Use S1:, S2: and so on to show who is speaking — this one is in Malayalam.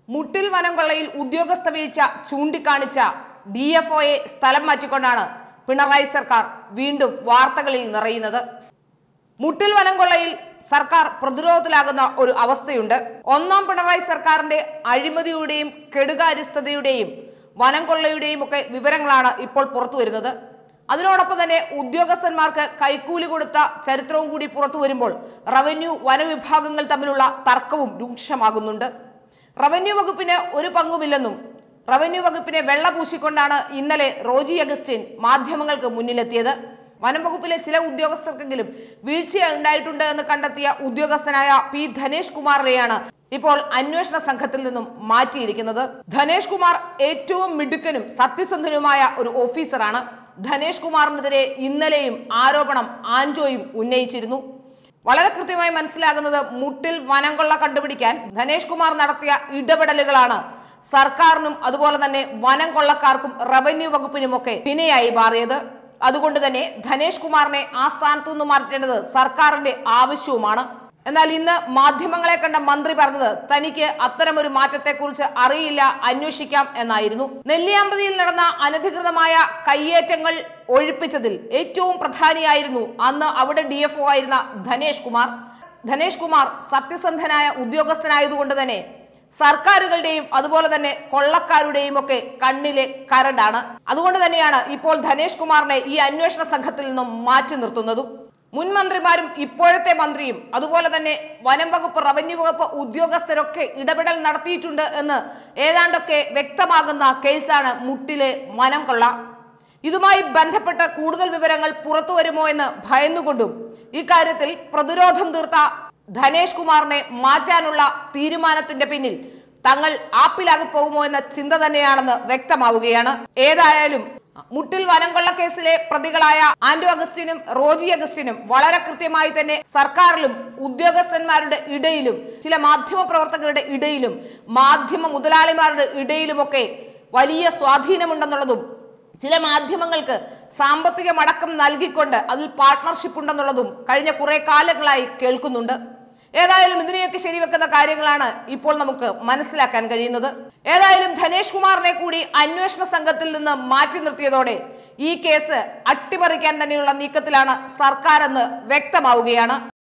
S1: മുട്ടിൽ വനം കൊള്ളയിൽ ഉദ്യോഗസ്ഥ വീഴ്ച ചൂണ്ടിക്കാണിച്ച DFOയെ സ്ഥലം മാറ്റിക്കൊണ്ടാണ് പിണറായി സർക്കാർ വീണ്ടും വാർത്തകളിൽ നിറയുന്നത്. മുട്ടിൽ വനം കൊള്ളയിൽ സർക്കാർ പ്രതിരോധത്തിലാകുന്ന ഒരു അവസ്ഥയുണ്ട്. ഒന്നാം പിണറായി സർക്കാരിന്റെ അഴിമതിയുടെയും കെടുകാര്യസ്ഥതയുടെയും വനം കൊള്ളയുടെയും ഒക്കെ വിവരങ്ങളാണ് ഇപ്പോൾ പുറത്തു വരുന്നത്. അതിനോടൊപ്പം തന്നെ ഉദ്യോഗസ്ഥന്മാർക്ക് കൈക്കൂലി കൊടുത്ത ചരിത്രവും കൂടി പുറത്തു വരുമ്പോൾ റവന്യൂ വനവിഭാഗങ്ങൾ തമ്മിലുള്ള തർക്കവും രൂക്ഷമാകുന്നുണ്ട്. റവന്യൂ വകുപ്പിന് ഒരു പങ്കുമില്ലെന്നും റവന്യൂ വകുപ്പിനെ വെള്ളപൂശിക്കൊണ്ടാണ് ഇന്നലെ റോജി അഗസ്റ്റിൻ മാധ്യമങ്ങൾക്ക് മുന്നിലെത്തിയത്. വനം വകുപ്പിലെ ചില ഉദ്യോഗസ്ഥർക്കെങ്കിലും വീഴ്ച ഉണ്ടായിട്ടുണ്ട് എന്ന് കണ്ടെത്തിയ ഉദ്യോഗസ്ഥനായ ധനേഷ് കുമാറിനെയാണ് ഇപ്പോൾ അന്വേഷണ സംഘത്തിൽ നിന്നും മാറ്റിയിരിക്കുന്നത്. ധനേഷ് കുമാർ ഏറ്റവും മിടുക്കനും സത്യസന്ധനുമായ ഒരു ഓഫീസറാണ്. ധനേഷ് കുമാറിനെതിരെ ഇന്നലെയും ആരോപണം ആന്റോയും ഉന്നയിച്ചിരുന്നു. വളരെ കൃത്യമായി മനസ്സിലാകുന്നത് മുട്ടിൽ വനം കൊള്ള കണ്ടുപിടിക്കാൻ ധനേഷ് കുമാർ നടത്തിയ ഇടപെടലുകളാണ് സർക്കാരിനും അതുപോലെ തന്നെ വനം കൊള്ളക്കാർക്കും റവന്യൂ വകുപ്പിനുമൊക്കെ വിനയായി മാറിയത്. അതുകൊണ്ട് തന്നെ ധനേഷ് കുമാറിനെ ആ സ്ഥാനത്തു നിന്ന് മാറ്റേണ്ടത് സർക്കാരിന്റെ ആവശ്യവുമാണ്. എന്നാൽ ഇന്ന് മാധ്യമങ്ങളെ കണ്ട മന്ത്രി പറഞ്ഞത് തനിക്ക് അത്തരമൊരു മാറ്റത്തെക്കുറിച്ച് അറിയില്ല, അന്വേഷിക്കാം എന്നായിരുന്നു. നെല്ലിയാമ്പതിയിൽ നടന്ന അനധികൃതമായ കയ്യേറ്റങ്ങൾ ഒഴിപ്പിച്ചതിൽ ഏറ്റവും പ്രധാനിയായിരുന്നു അന്ന് അവിടെ DFO ആയിരുന്ന ധനേഷ് കുമാർ. ധനേഷ് കുമാർ സത്യസന്ധനായ ഉദ്യോഗസ്ഥനായതുകൊണ്ട് തന്നെ സർക്കാരുകളുടെയും അതുപോലെ തന്നെ കൊള്ളക്കാരുടെയും ഒക്കെ കണ്ണിലെ കരടാണ്. അതുകൊണ്ട് തന്നെയാണ് ഇപ്പോൾ ധനേഷ് കുമാറിനെ ഈ അന്വേഷണ സംഘത്തിൽ നിന്നും മാറ്റി നിർത്തുന്നതും. മുൻ മന്ത്രിമാരും ഇപ്പോഴത്തെ മന്ത്രിയും അതുപോലെ തന്നെ വനം വകുപ്പ് റവന്യൂ വകുപ്പ് ഉദ്യോഗസ്ഥരൊക്കെ ഇടപെടൽ നടത്തിയിട്ടുണ്ട് എന്ന് ഏതാണ്ടൊക്കെ വ്യക്തമാകുന്ന കേസാണ് മുട്ടിലെ വനം കൊള്ള. ഇതുമായി ബന്ധപ്പെട്ട കൂടുതൽ വിവരങ്ങൾ പുറത്തു വരുമോ എന്ന് ഭയന്നുകൊണ്ടും ഇക്കാര്യത്തിൽ പ്രതിരോധം തീർത്ത ധനേഷ് കുമാറിനെ മാറ്റാനുള്ള തീരുമാനത്തിന്റെ പിന്നിൽ തങ്ങൾ ആപ്പിലാകി പോകുമോ എന്ന ചിന്ത തന്നെയാണെന്ന് വ്യക്തമാവുകയാണ്. ഏതായാലും മുട്ടിൽ വനം കൊള്ള കേസിലെ പ്രതികളായ ആന്റോ അഗസ്റ്റിനും റോജി അഗസ്റ്റിനും വളരെ കൃത്യമായി തന്നെ സർക്കാരിലും ഉദ്യോഗസ്ഥന്മാരുടെ ഇടയിലും ചില മാധ്യമ പ്രവർത്തകരുടെ ഇടയിലും മാധ്യമ മുതലാളിമാരുടെ ഇടയിലുമൊക്കെ വലിയ സ്വാധീനമുണ്ടെന്നുള്ളതും ചില മാധ്യമങ്ങൾക്ക് സാമ്പത്തിക മടക്കം നൽകിക്കൊണ്ട് അതിൽ പാർട്ട്ണർഷിപ്പ് ഉണ്ടെന്നുള്ളതും കഴിഞ്ഞ കുറെ കാലങ്ങളായി കേൾക്കുന്നുണ്ട്. ഏതായാലും ഇതിനെയൊക്കെ ശരിവെക്കുന്ന കാര്യങ്ങളാണ് ഇപ്പോൾ നമുക്ക് മനസ്സിലാക്കാൻ കഴിയുന്നത്. ഏതായാലും ധനേഷ് കുമാറിനെ കൂടി അന്വേഷണ സംഘത്തിൽ നിന്ന് മാറ്റി നിർത്തിയതോടെ ഈ കേസ് അട്ടിമറിക്കാൻ തന്നെയുള്ള നീക്കത്തിലാണ് സർക്കാർ എന്ന് വ്യക്തമാവുകയാണ്.